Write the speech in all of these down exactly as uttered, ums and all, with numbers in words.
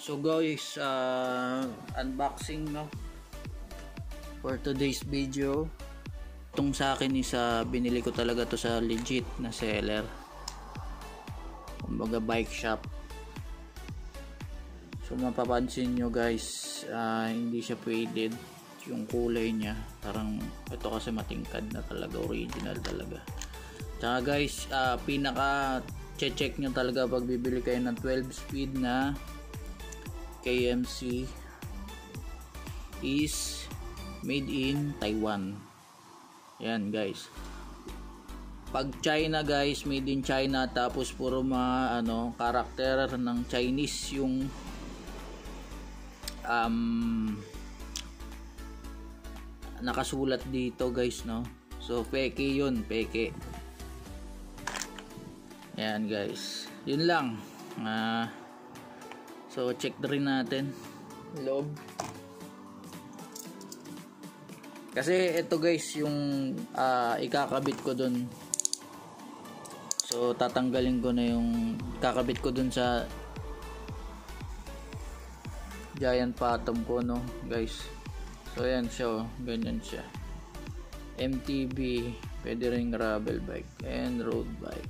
So guys, uh, unboxing no for today's video. Itong sa akin is uh, binili ko talaga to sa legit na seller, kumbaga bike shop. So mapapansin nyo guys, uh, hindi siya faded yung kulay niya, parang ito kasi matingkad na talaga, original talaga. Tsaka guys, uh, pinaka check nyo talaga pag bibili kayo ng twelve speed na K M C is made in Taiwan. Yan guys, pag China guys, made in China, tapos puro mga ano karakter ng Chinese yung um, nakasulat dito guys, no? So peke yun, peke. Yan guys, yun lang. uh, so check rin natin loob, kasi ito guys yung uh, ikakabit ko dun. So tatanggalin ko na yung kakabit ko dun sa giant fathom ko, no guys. So ayan siya, oh. Ganyan siya, M T B, pwede rin gravel bike and road bike.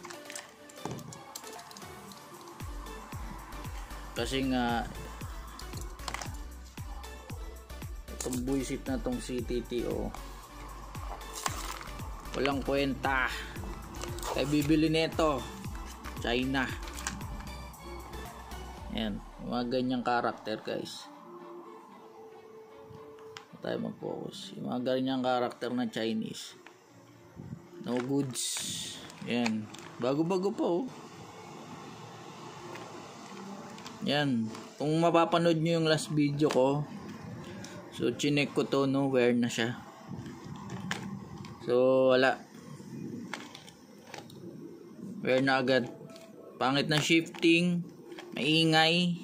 Kasi nga itong buisit na tong Ztto, walang kwenta. Kaya bibili nito China. Yan, mga ganyang karakter guys. Tayo mag-focus. Yung mga ganyang karakter na Chinese, no goods. Yan, bago-bago pa, oh. Yan, kung mapapanood nyo yung last video ko, so chinek ko to, no, wear na siya. So wala, wear na agad. Pangit na shifting, maingay,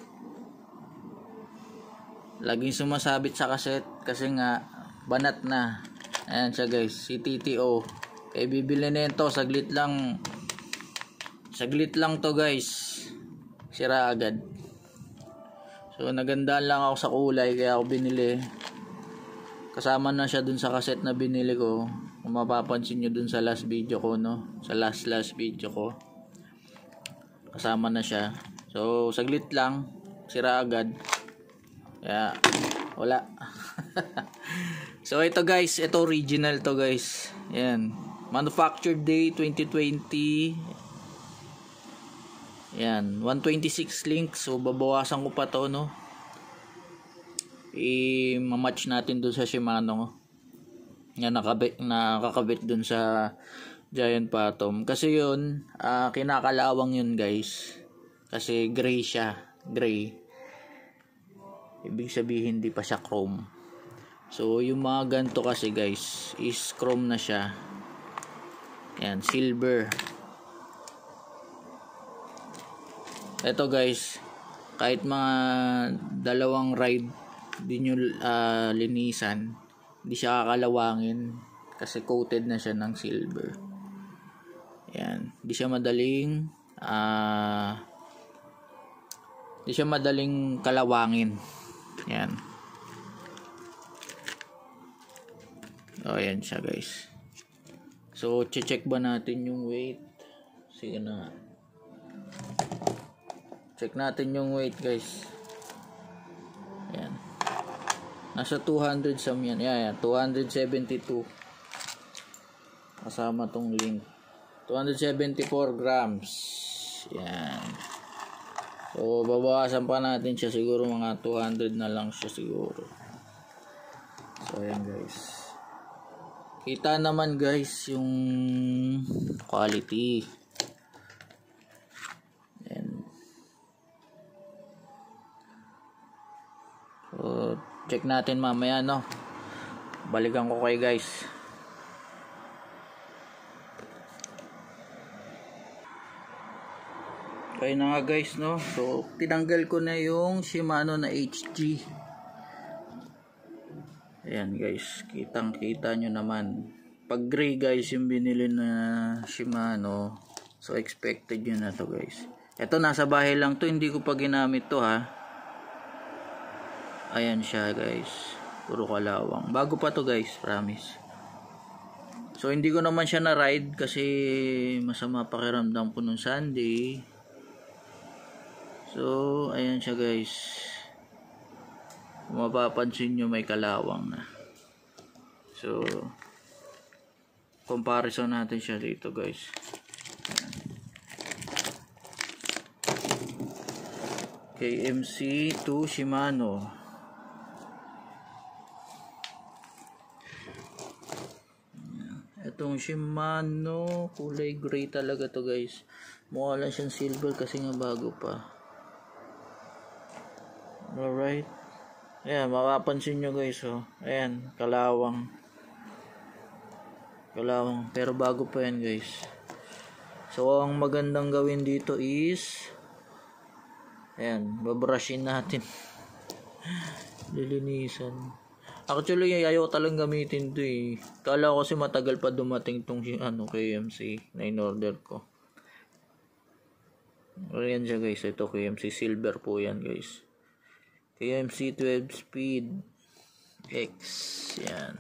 laging sumasabit sa cassette kasi nga banat na. Ayan siya guys, Ztto. Kaya bibili nito, saglit lang, saglit lang to guys, sira agad. So nagandaan lang ako sa kulay, kaya ako binili. Kasama na siya dun sa cassette na binili ko, kung mapapansin nyo dun sa last video ko, no, sa last last video ko, kasama na siya. So saglit lang, sira agad, kaya wala. So ito guys, ito original to guys. Yan, manufactured day twenty twenty. Yan, one twenty-six links. So babawasan ko pa to, no, i-match natin dun sa Shimano na nakabit, nakakabit dun sa giant fathom. Kasi yun, uh, kinakalawang yun guys, kasi gray siya, gray, ibig sabihin hindi pa siya chrome. So yung mga ganto kasi guys is chrome na siya. Yan, silver. Ito guys, kahit mga dalawang ride din nyo uh, linisan, hindi siya kakalawangin kasi coated na siya ng silver. Yan, hindi siya madaling uh, hindi siya madaling kalawangin. Yan. O, yan siya guys. So check ba natin yung weight? Sige na nga, check natin yung weight guys. Yan, nasa two hundred some yan. Yeah, yeah, two seventy-two kasama tong link, two seventy-four grams. Yan, so babawasan pa natin siya, siguro mga two hundred na lang siya siguro. So ayan guys, kita naman guys yung quality. So check natin mamaya, no, balikan ko kayo guys. Okay na nga guys, no, so tinanggal ko na yung Shimano na H G. Ayan guys, kitang kita nyo naman, pag gray guys yung binili na Shimano, so expected yun na to guys. Ito nasa bahay lang to, hindi ko pa ginamit to ha. Ayan siya guys, puro kalawang. Bago pa to guys, promise. So hindi ko naman siya na ride kasi masama pakiramdam ko nung Sunday. So ayan siya guys. Kung mapapansin nyo, may kalawang na. So comparison natin siya dito guys. K M C to Shimano. Itong Shimano, kulay gray talaga to guys. Mukha lang siyang silver kasi nga bago pa. Alright. Ayan, mapapansin nyo guys oh. Ayan, kalawang. Kalawang, pero bago pa yan guys. So ang magandang gawin dito is ayan, babrushin natin. Lilinisan. Actually, ayaw talagang gamitin to eh. Kala ko kasi matagal pa dumating tong ano, K M C na in-order ko. Ayan siya guys. Ito K M C silver po yan guys. K M C twelve speed X. Yan.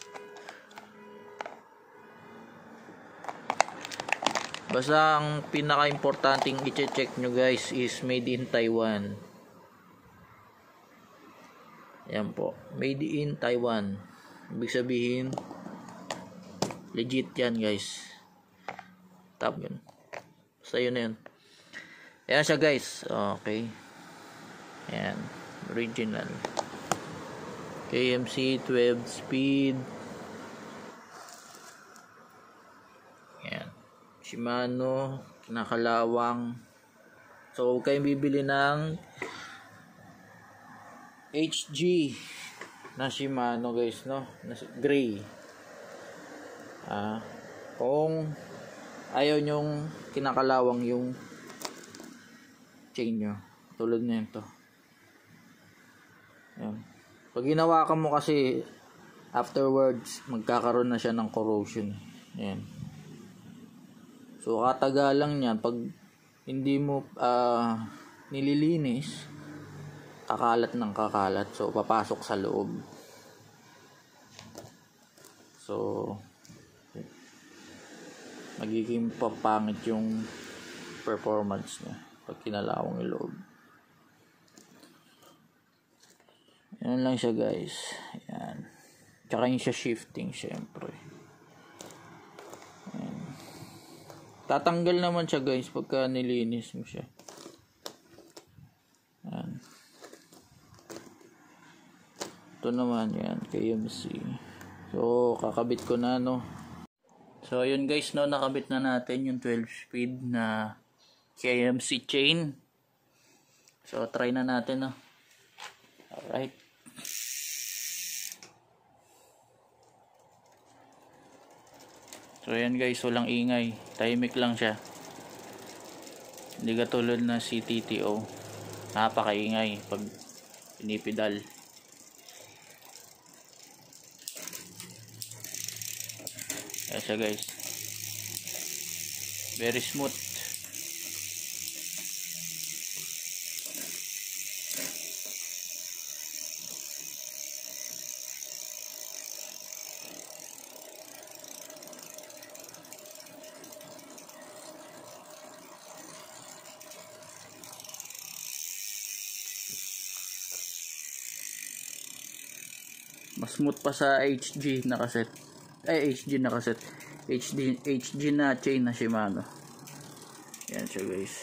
Basta ang pinaka-importanting i-check nyo guys is made in Taiwan. Ayan po, made in Taiwan. Ibig sabihin legit yan guys. Tap yun. Basta yun na yun. Ayan siya guys. Okay. Ayan, original K M C twelve speed. Shimano, kinakalawang. So, huwag kayong bibili ng H G na Shimano guys, no? Na gray. Ah, kung ayaw nyong kinakalawang yung chain nyo. Tulad na ito. Ayan. Pag hinawakan mo kasi, afterwards, magkakaroon na siya ng corrosion. Ayan. So katagalan niyan pag hindi mo uh, nililinis, kakalat ng kakalat, so papasok sa loob. So magiging papangit yung performance niya pag kinalawang yung loob. Yan lang siya guys. Yan. Tsaka yung siya shifting syempre. Tatanggal naman siya guys pagka nilinis mo siya. Ayan. Ito naman yan, K M C. So kakabit ko na no. So ayun guys no, nakabit na natin yung twelve speed na K M C chain. So try na natin no. Alright. So ayan guys, walang ingay, tahimik lang siya. Hindi katulad na si Ztto, napakaingay pag pinipidal. Ayan siya guys, very smooth. Mas smooth pa sa H G na cassette. Ay, H G na cassette. H D, H G na chain na Shimano. Yan siya guys.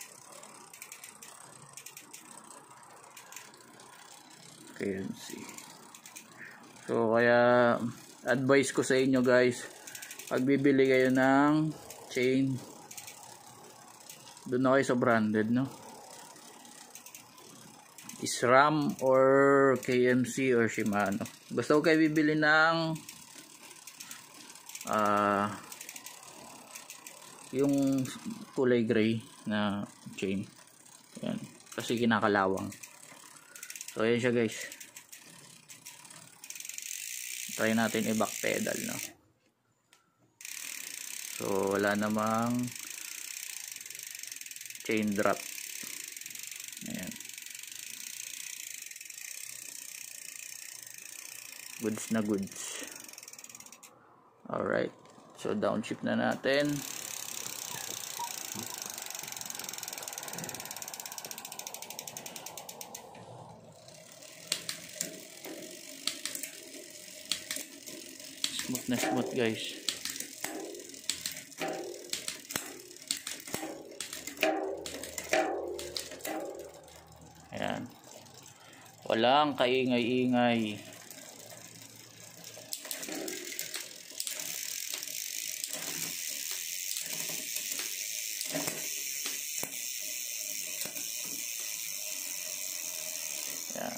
K M C. So, kaya advice ko sa inyo guys, pag bibili kayo ng chain, doon na kayo sa branded, no? Is RAM or K M C or Shimano. Basta huwag kayo bibili ng uh, yung kulay gray na chain. Yan. Kasi kinakalawang. So ayan siya guys. Try natin i-back pedal, no? So wala namang chain drop. Ayan. Goods na goods. Alright. So downshift na natin. Smooth na smooth guys. Ayan. Walang kaingay-ingay. Ayan.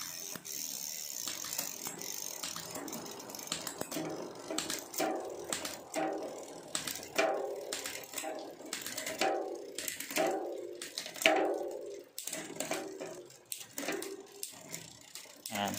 Ayan.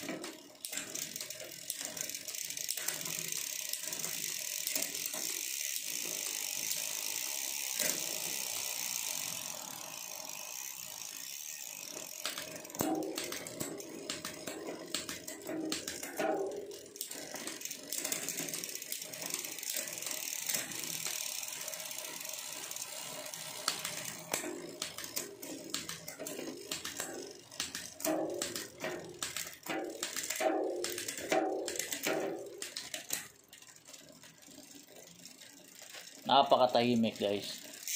Napakatahimik guys.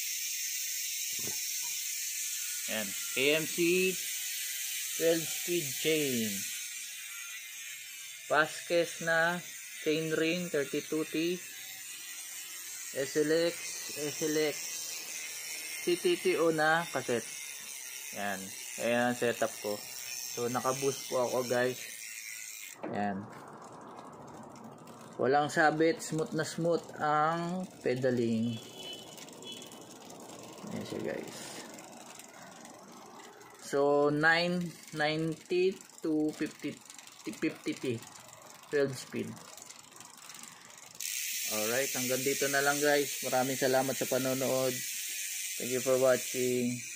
Ayan. K M C twelve speed chain. Fastest na chain ring thirty-two T. S L X, S L X, C T T O na cassette. Ayan. Ayan ang setup ko. So naka-boost po ako guys. Ayan. Walang sabit, smooth na smooth ang pedaling. Ayan siya guys. So nine ninety to fifty T twelve speed. Alright, hanggang dito na lang guys. Maraming salamat sa panonood. Thank you for watching.